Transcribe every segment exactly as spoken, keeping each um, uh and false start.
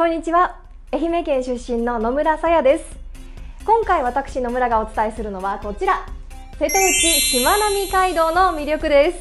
こんにちは。愛媛県出身の野村さやです。今回私野村がお伝えするのはこちら、瀬戸内しまなみ海道の魅力です。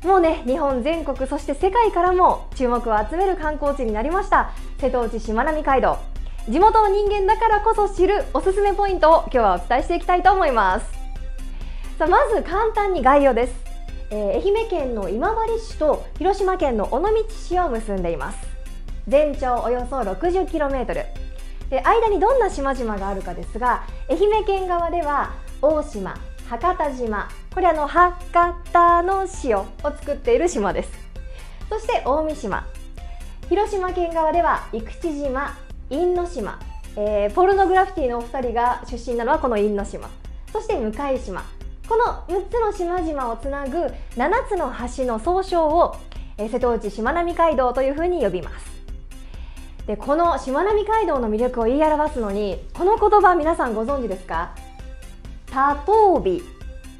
もうね、日本全国そして世界からも注目を集める観光地になりました瀬戸内しまなみ海道。地元の人間だからこそ知るおすすめポイントを今日はお伝えしていきたいと思います。さあ、まず簡単に概要です。えー、愛媛県の今治市と広島県の尾道市を結んでいます。全長およそ ろくじゅっキロメートル で、間にどんな島々があるかですが、愛媛県側では大島、伯方島、これあの博多の塩を作っている島です。そして大三島、広島県側では生口島、因島、えー、ポルノグラフィティのお二人が出身なのはこの因島、そして向島、このむっつの島々をつなぐななつの橋の総称を、えー、瀬戸内しまなみ海道というふうに呼びます。で、このしまなみ海道の魅力を言い表すのに、この言葉皆さんご存知ですか？たとうび、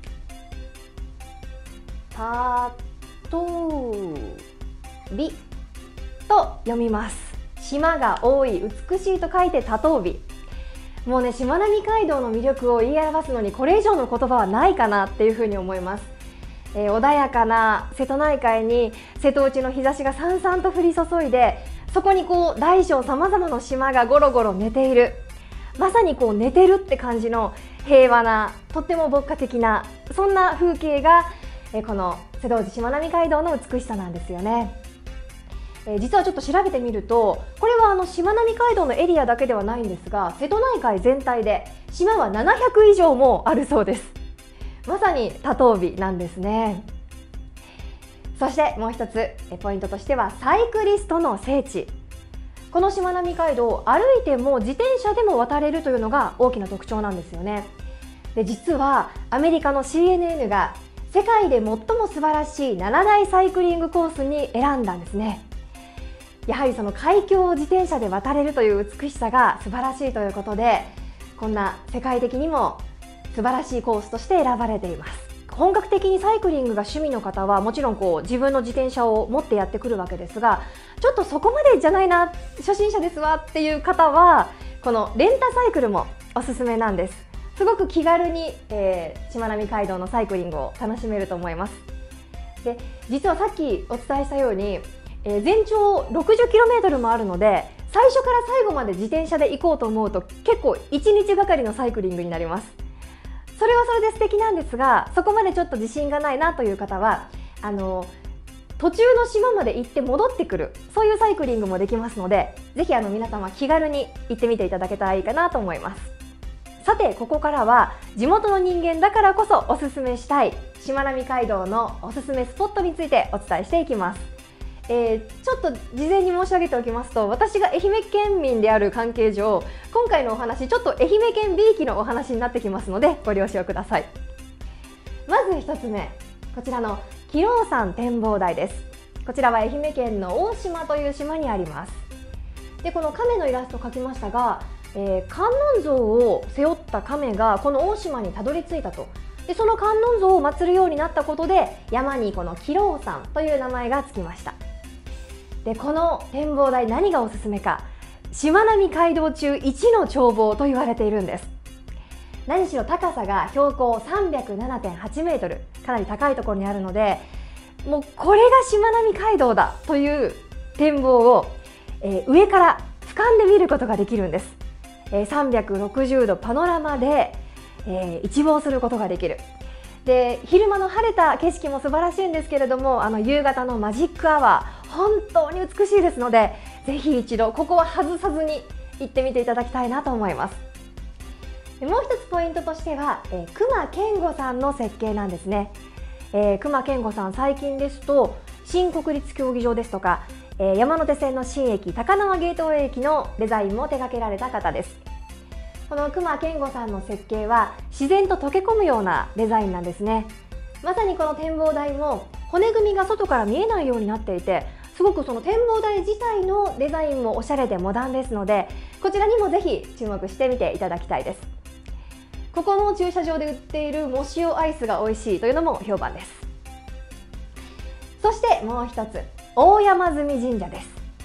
たとうびと読みます。島が多い、美しいと書いてたとうび。もうね、しまなみ海道の魅力を言い表すのにこれ以上の言葉はないかなっていうふうに思います。えー、穏やかな瀬戸内海に瀬戸内の日差しがさんさんと降り注いで、そこにこう大小さまざまな島がゴロゴロ寝ている、まさにこう寝てるって感じの平和な、とっても牧歌的な、そんな風景がえこの瀬戸内しまなみ海道の美しさなんですよね。え実はちょっと調べてみると、これはあのしまなみ海道のエリアだけではないんですが、瀬戸内海全体で島はななひゃく以上もあるそうです。まさに多頭尾なんですね。そしてもう一つポイントとしては、サイクリストの聖地。このしまなみ海道、歩いても自転車でも渡れるというのが大きな特徴なんですよね。で、実はアメリカの シーエヌエヌ が世界で最も素晴らしいななだいサイクリングコースに選んだんですね。やはりその海峡を自転車で渡れるという美しさが素晴らしいということで、こんな世界的にも素晴らしいコースとして選ばれています。本格的にサイクリングが趣味の方はもちろんこう自分の自転車を持ってやってくるわけですが、ちょっとそこまでじゃないな、初心者ですわっていう方はこのレンタサイクルもおすすめなんです。すごく気軽に、えー、しまなみ海道のサイクリングを楽しめると思います。で、実はさっきお伝えしたように、えー、全長 ろくじゅっキロメートル もあるので、最初から最後まで自転車で行こうと思うと結構いちにちがかりのサイクリングになります。それはそれで素敵なんですが、そこまでちょっと自信がないなという方は、あの途中の島まで行って戻ってくる、そういうサイクリングもできますので、ぜひあの皆様気軽に行ってみていただけたらいいかなと思います。さて、ここからは地元の人間だからこそおすすめしたいしまなみ海道のおすすめスポットについてお伝えしていきます。えー、ちょっと事前に申し上げておきますと、私が愛媛県民である関係上、今回のお話ちょっと愛媛県びいきのお話になってきますのでご了承ください。まずひとつめ、こちらの亀老山展望台です。こちらは愛媛県の大島という島にあります。で、この亀のイラストを描きましたが、えー、観音像を背負った亀がこの大島にたどり着いたと。で、その観音像を祀るようになったことで、山にこの亀老山という名前がつきました。で、この展望台、何がおすすめか、しまなみ海道中一の眺望と言われているんです。何しろ高さが標高 さんびゃくななてんはちメートル、かなり高いところにあるので、もうこれがしまなみ海道だという展望を、えー、上から俯瞰で見ることができるんです。えー、さんびゃくろくじゅうどパノラマで、えー、一望することができる。で、昼間の晴れた景色も素晴らしいんですけれども、あの夕方のマジックアワー、本当に美しいですので、ぜひ一度ここは外さずに行ってみていただきたいなと思います。で、もう一つポイントとしては、えー、隈研吾さんの設計なんですね。えー、隈研吾さん、最近ですと新国立競技場ですとか、えー、山手線の新駅高輪ゲートウェイ駅のデザインも手掛けられた方です。この隈研吾さんの設計は自然と溶け込むようなデザインなんですね。まさにこの展望台も骨組みが外から見えないようになっていて、すごくその展望台自体のデザインもおしゃれでモダンですので、こちらにもぜひ注目してみていただきたいです。ここの駐車場で売っているも塩アイスが美味しいというのも評判です。そしてもう一つ、大山積神社です。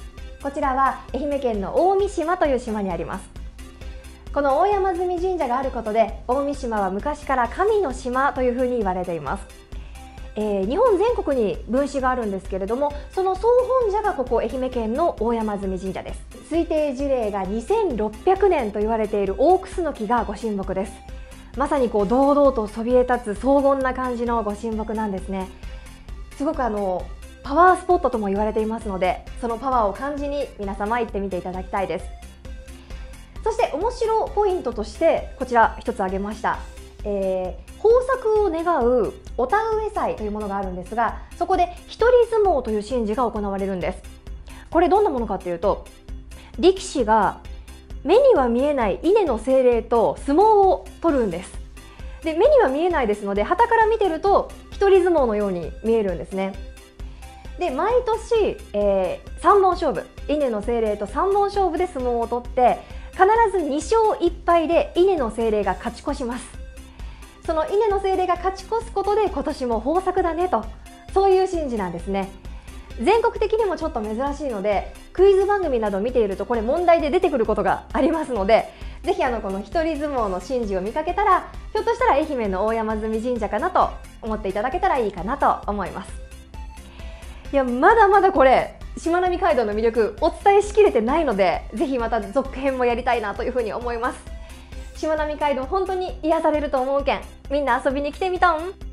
こちらは愛媛県の大三島という島にあります。この大山積神社があることで、大三島は昔から神の島というふうに言われています。えー、日本全国に分祠があるんですけれども、その総本社がここ愛媛県の大山積神社です。推定樹齢がにせんろっぴゃくねんと言われている大クスノキがご神木です。まさにこう堂々とそびえ立つ荘厳な感じのご神木なんですね。すごくあのパワースポットとも言われていますので、そのパワーを感じに皆様行ってみていただきたいです。そして面白ポイントとしてこちら一つ挙げました。えー豊作を願うお田植え祭というものがあるんですが、そこで一人相撲という神事が行われるんです。これどんなものかというと、力士が目には見えない稲の精霊と相撲を取るんです。で、目には見えないですので、傍から見てると一人相撲のように見えるんですね。で、毎年、えー、さんぼん勝負、稲の精霊とさんぼん勝負で相撲を取って、必ずにしょういっぱいで稲の精霊が勝ち越します。その稲の精霊が勝ち越すことで今年も豊作だねと、そういう神事なんですね。全国的にもちょっと珍しいので、クイズ番組など見ているとこれ問題で出てくることがありますので、ぜひあのこの一人相撲の神事を見かけたら、ひょっとしたら愛媛の大山積神社かなと思っていただけたらいいかなと思います。いや、まだまだこれしまなみ海道の魅力お伝えしきれてないので、ぜひまた続編もやりたいなというふうに思います。しまなみ海道本当に癒されると思うけん、みんな遊びに来てみたん。